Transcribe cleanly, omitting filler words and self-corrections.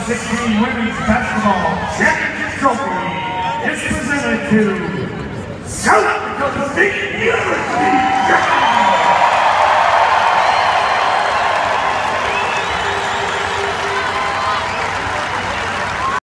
16 Women's Basketball Championship Trophy is presented to South Dakota State University.